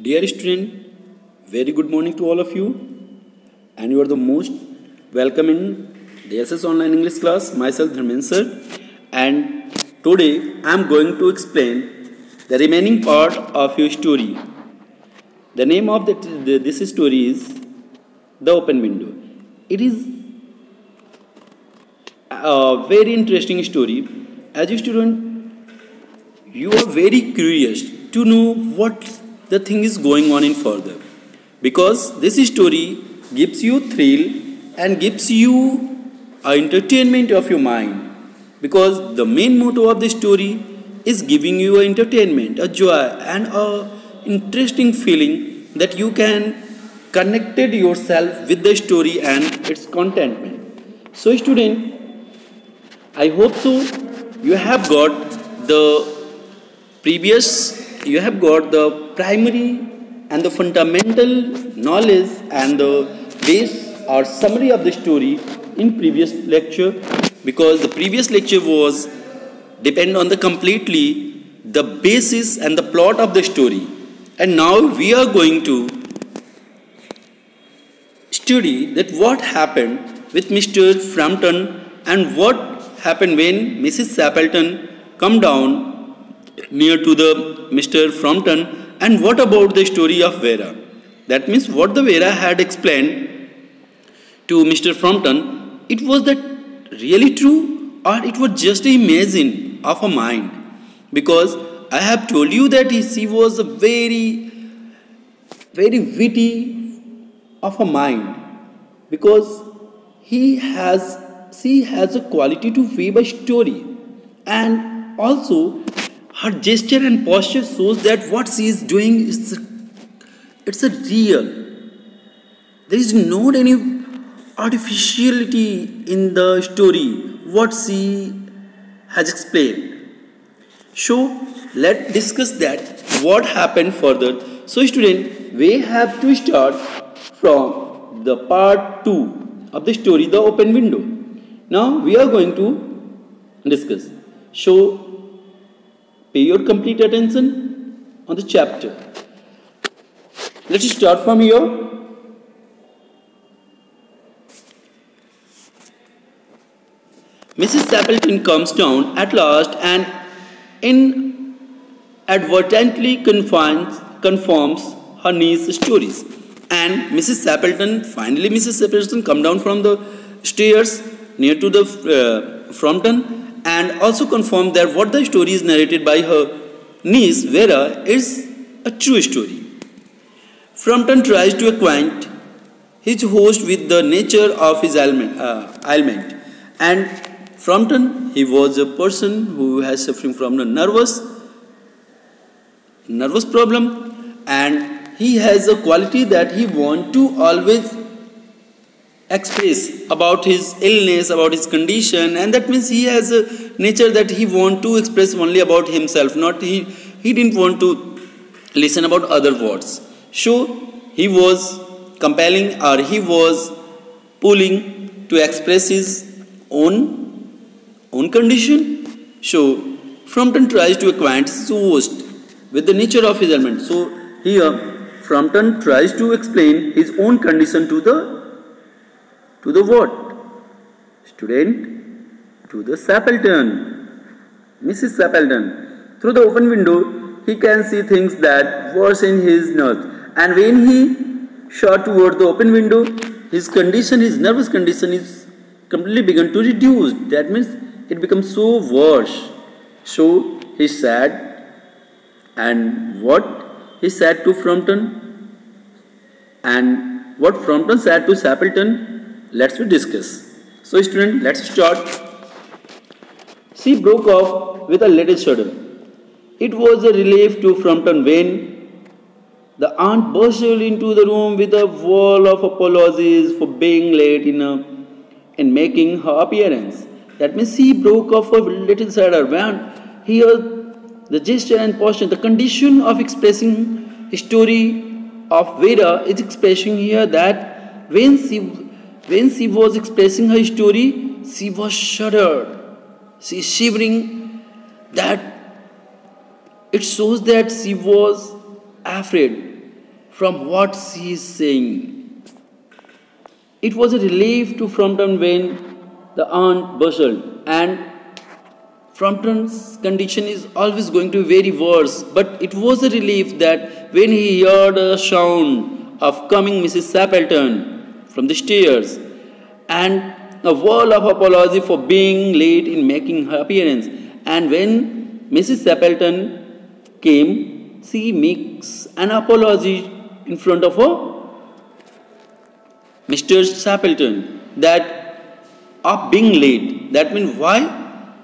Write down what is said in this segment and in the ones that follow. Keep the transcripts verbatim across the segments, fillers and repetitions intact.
Dear student, very good morning to all of you, and you are the most welcome in D S S online English class. Myself Dharmendra sir, and today I am going to explain the remaining part of your story. The name of the, the, this story is The Open Window. It is a very interesting story. As a student, you are very curious to know what the thing is going on in further, because this story gives you thrill and gives you a entertainment of your mind, because the main motto of the story is giving you a entertainment, a joy and a interesting feeling that you can connected yourself with the story and its contentment. So student, I hope so you have got the previous you have got the primary and the fundamental knowledge and the base or summary of the story in previous lecture, because the previous lecture was depend on the completely the basis and the plot of the story, and now we are going to study that what happened with Mister Frampton and what happened when Missus Stapleton come down near to the Mister Frampton, and what about the story of Vera. That means what the Vera had explained to Mister Frampton, it was that really true or it was just an imagine of a mind, because I have told you that she was a very very witty of a mind, because he has she has a quality to weave a story, and also her gesture and posture shows that what she is doing is it's a real. There is not any artificiality in the story what she has explained. So let's discuss that what happened further. So student, we have to start from the part two of the story, The Open Window. Now we are going to discuss. So pay your complete attention on the chapter. Let's start from here. Missus Stapleton comes down at last and inadvertently confines, confirms her niece's stories. And Missus Stapleton, finally Missus Stapleton come down from the stairs near to the uh, Frampton, and also confirm that what the story is narrated by her niece Vera is a true story. Frampton tries to acquaint his host with the nature of his ailment, uh, ailment. And Frampton, he was a person who has suffering from a nervous nervous problem, and he has a quality that he want to always express about his illness, about his condition, and that means he has a nature that he want to express only about himself, not he he didn't want to listen about other words. So he was compelling or he was pulling to express his own own condition. So Frampton tries to acquaint his host with the nature of his ailment. So here Frampton tries to explain his own condition to the To the what? Student, to the Stapleton, Missus Stapleton. Through the open window, he can see things that worsen his nerves. And when he shot toward the open window, his condition, his nervous condition is completely begun to reduce. That means it becomes so worse. So he said, and what he said to Frampton, and what Frampton said to Stapleton, let's we discuss. So student, let's start. She broke off with a little shudder. It was a relief to Frampton when the aunt bustled into the room with a wall of apologies for being late in, a, in making her appearance. That means she broke off a little shudder when here the gesture and posture, the condition of expressing the story of Vera is expressing here that when she When she was expressing her story, she was shuddered. She is shivering. That it shows that she was afraid. from what she is saying. It was a relief to Frampton when the aunt bustled, and Frampton's condition is always going to be very worse, but it was a relief that when he heard a sound of coming Missus Sappleton from the stairs, and a word of apology for being late in making her appearance. And when Missus Sappleton came, she makes an apology in front of her Mister Sappleton that of being late. That means why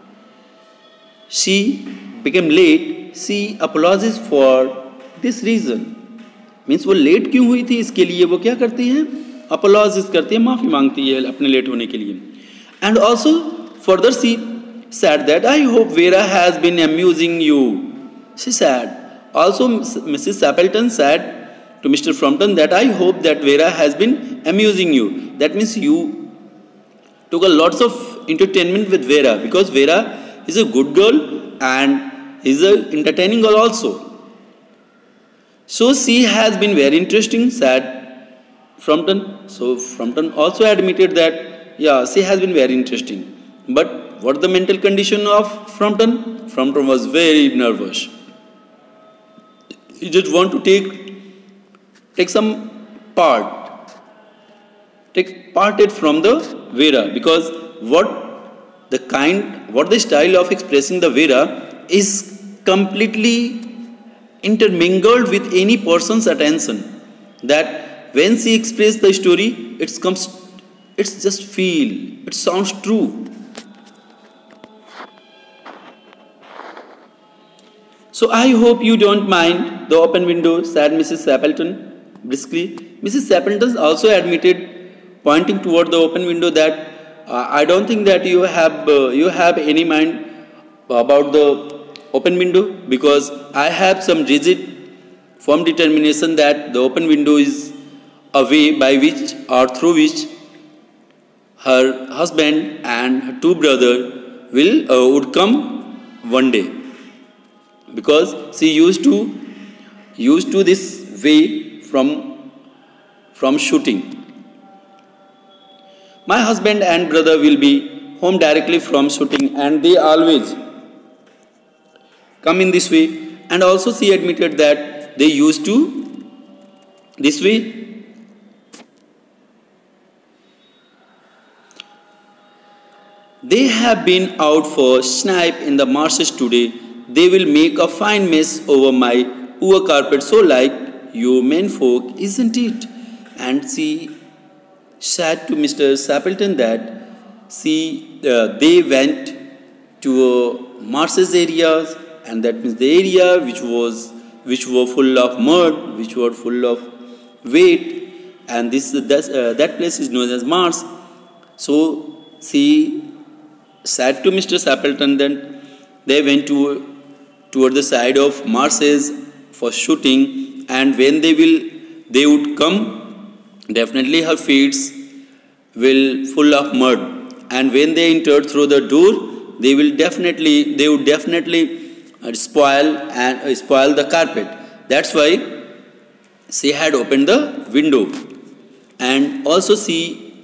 she became late, she apologizes for this reason. Means वो late क्यों हुई थी, इसके लिए वो क्या करती है, apologizes करती है, माफ़ी मांगती है अपने लेट होने के लिए. And also further she said that I hope Vera has been amusing you. She said. Also Missus Sappleton said to Mister Frampton that I hope that Vera has been amusing you. That means you took a lots of entertainment with Vera, because Vera is a good girl and is a entertaining girl also. So she has been very interesting, said Frampton. So Frampton also admitted that yeah, she has been very interesting. But what the mental condition of Frampton? Frampton was very nervous. He just want to take take some part, take parted from the Vera, because what the kind, what the style of expressing the Vera is completely intermingled with any person's attention. That when she expresses the story, it comes, it's just feel, it sounds true. So I hope you don't mind the open window, said Missus Sappleton briskly. Missus Sappleton also admitted, pointing toward the open window, that uh, I don't think that you have uh, you have any mind about the open window, because I have some rigid, firm determination that the open window is a way by which or through which her husband and her two brothers will uh, would come one day, because she used to used to this way from from shooting. My husband and brother will be home directly from shooting, and they always come in this way. And also she admitted that they used to this way. They have been out for snipe in the marshes today. They will make a fine mess over my poor carpet, so like you men folk, isn't it? And she said to Mister Sappleton that she, uh, they went to uh, marshes areas, and that means the area which was which were full of mud, which were full of weight, and this that, uh, that place is known as marsh. So she said to Mister Sappleton that they went to toward the side of marshes for shooting, and when they will they would come, definitely her feet will full of mud, and when they entered through the door, they will definitely they would definitely spoil and uh, spoil the carpet. That's why she had opened the window. And also she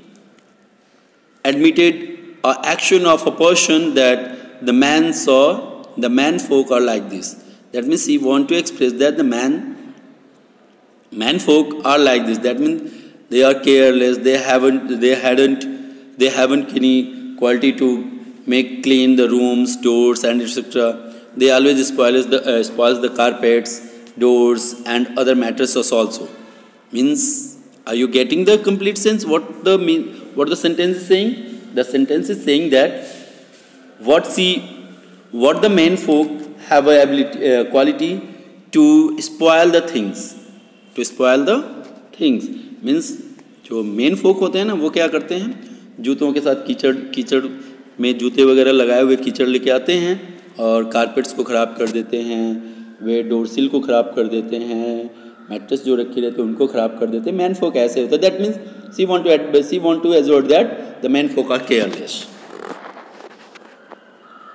admitted an action of a person that the man saw, the man folk are like this. That means she want to express that the man man folk are like this. That means they are careless, they haven't they hadn't they haven't any quality to make clean the rooms, doors, and et cetera. They always spoils the uh, spoils the carpets, doors, and other mattresses also. Means, are you getting the complete sense? What the mean? What the sentence is saying? The sentence is saying that what she, what the men folk have a ability, uh, quality to spoil the things, to spoil the things. Means, जो men folk होते हैं ना, वो क्या करते हैं, जूतों के साथ कीचड़ कीचड़ में जूते वगैरह लगाए हुए कीचड़ लेके आते हैं और कारपेट्स को ख़राब कर देते हैं, वे डोर सिल को ख़राब कर देते हैं, मैट्रेस जो रखे रहते हैं उनको ख़राब कर देते हैं. मैन फोक ऐसे होता है. That means she want to she want to assert that the man folk are careless.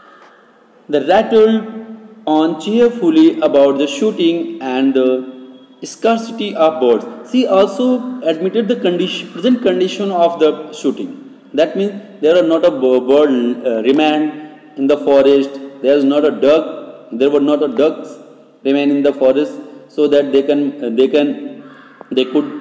They rattled on cheerfully about the shooting and the scarcity of birds. She also admitted the condition, present condition of the shooting. That means there are not a bird uh, remained in the forest. There is not a duck. There were not a ducks remain in the forest, so that they can uh, they can they could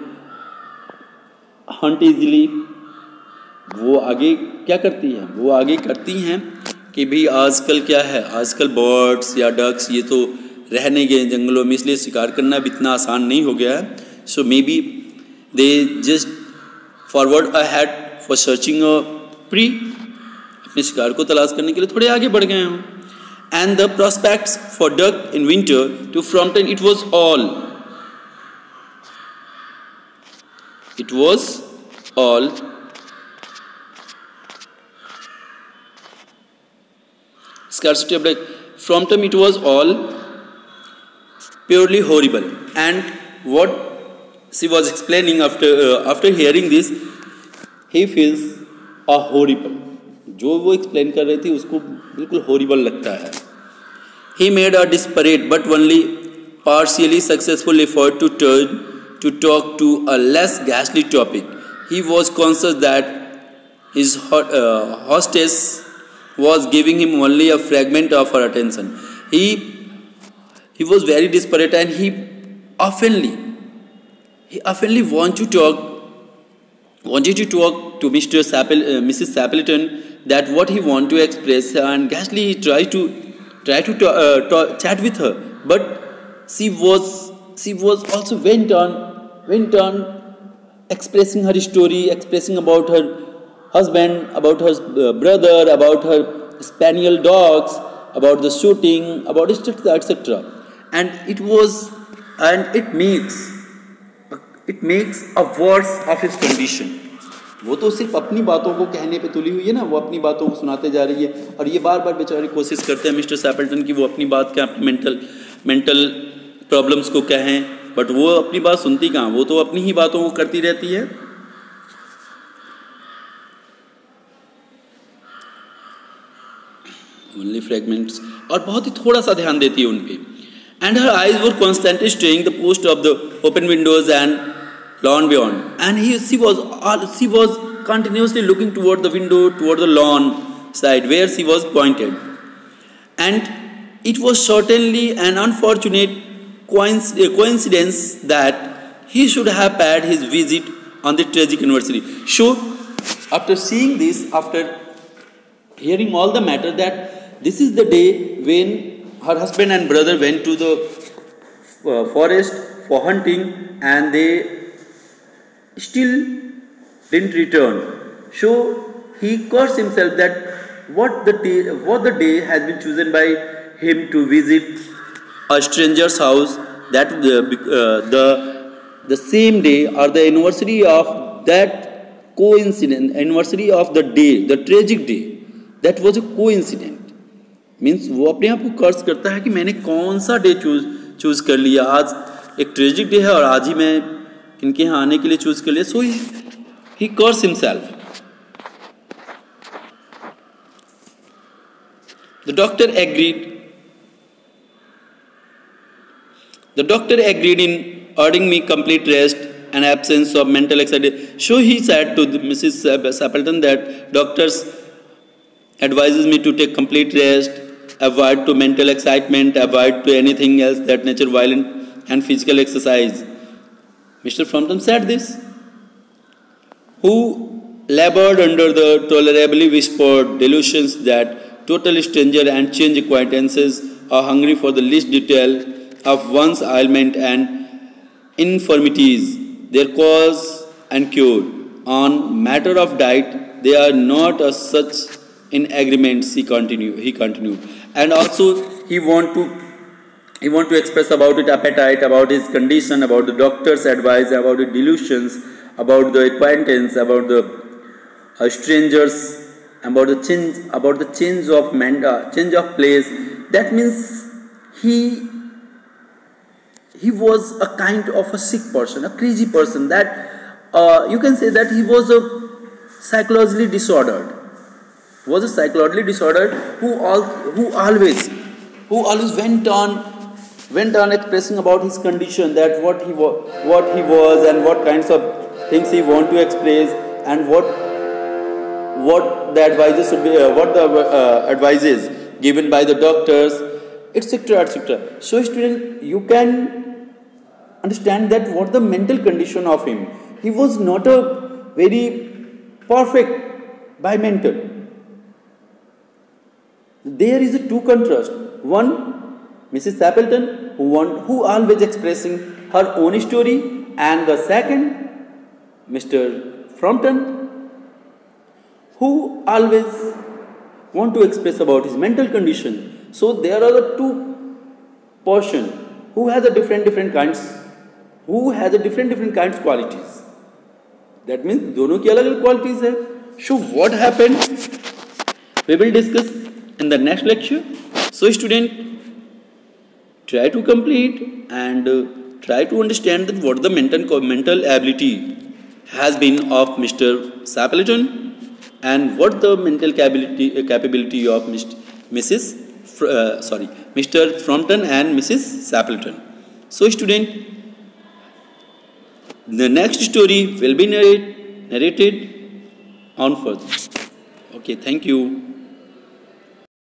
hunt easily. वो आगे क्या करती हैं? वो आगे करती हैं कि भाई आजकल क्या है, आजकल बर्ड्स या डक्स ये तो रह नहीं गए जंगलों में, इसलिए शिकार करना भी इतना आसान नहीं हो गया है. So maybe they just forward ahead for searching a prey, अपने शिकार को तलाश करने के लिए थोड़े आगे बढ़ गए हैं. And the prospects for duck in winter to Frampton, it was all it was all scarcity of duck. Fromtom, it was all purely horrible. And what she was explaining after uh, after hearing this, he feels a horrible. जो वो explain कर रही थी उसको बिल्कुल horrible लगता है. He made a desperate but only partially successful effort to turn to talk to a less ghastly topic. He was conscious that his uh, hostess was giving him only a fragment of her attention. He he was very desperate, and he oftenly he oftenly want to talk wanted to talk to Mister Sappel, uh, Missus Sappleton, that what he want to express, and ghastly he tried to try to talk, uh, talk, chat with her, but she was she was also went on went on expressing her story, expressing about her husband, about her uh, brother, about her spaniel dogs, about the shooting, about et cetera et cetera. And it was, and it makes it makes a worse of his condition. वो तो सिर्फ अपनी बातों को कहने पे तुली हुई है ना, वो अपनी बातों को सुनाते जा रही है, और ये बार बार बेचारे कोशिश करते हैं मिस्टर सैपल्टन की वो अपनी बात क्या, अपनी मेंटल मेंटल प्रॉब्लम्स को कहें, बट वो अपनी बात सुनती कहाँ, वो तो अपनी ही बातों को करती रहती है. Only fragments, और बहुत ही थोड़ा सा ध्यान देती है उन पे. And her eyes were constantly straying the post of the open windows and lawn beyond. And he, she was, she was continuously looking toward the window, toward the lawn side where she was pointed. And it was certainly an unfortunate coincidence that he should have paid his visit on the tragic anniversary. So, after seeing this, after hearing all the matter, that this is the day when her husband and brother went to the uh, forest for hunting, and they still didn't return. So he cursed himself that what the day, what the day has been chosen by him to visit a stranger's house, that the uh, the the same day or the anniversary of that coincidence, anniversary of the day, the tragic day, that was a coincidence. Means वो अपने आप को कर्स करता है कि मैंने कौन सा डे चूज चूज कर लिया, आज एक ट्रेजिक डे है और आज ही मैं इनके यहाँ आने के लिए चूज कर लिया. So he curse himself. The doctor agreed the doctor agreed in earning me complete rest and absence of mental anxiety. So he said to Missus Sappleton that doctors advises me to take complete rest, avoid to mental excitement, avoid to anything else that nature violent, and physical exercise. Mister Fromtom said this, who labored under the tolerably whispered delusions that total stranger and change acquaintances are hungry for the least detail of one's ailment and infirmities, their cause and cure. On matter of diet, they are not as such in agreements. He continued. He continued, and also he want to he want to express about his appetite, about his condition, about the doctor's advice, about the delusions, about the acquaintance, about the uh, strangers, about the change, about the change of man, uh, change of place. That means he. He was a kind of a sick person, a crazy person. That uh, you can say that he was a psychologically disordered. Was a psychologically disordered who all who always who always went on went on expressing about his condition, that what he wa- what he was and what kinds of things he want to express, and what what the advices should be, uh, what the uh, advices given by the doctors, etc, etc. So student, you can understand that what the mental condition of him. He was not a very perfect by mental. There is a two contrast. One, Missus Stapleton, who want, who always expressing her own story, and the second, Mister Frampton, who always want to express about his mental condition. So there are the two person who has a different different kinds, who has a different different kinds qualities. That means दोनों की अलग अलग qualities है. So what happened? We will discuss in the next lecture. So student, try to complete and uh, try to understand that what the mental mental ability has been of Mister Stapleton, and what the mental capability uh, capability of Missus Uh, sorry, Mister Frampton and Missus Stapleton. So student, the next story will be narrate, narrated on further. Okay, thank you.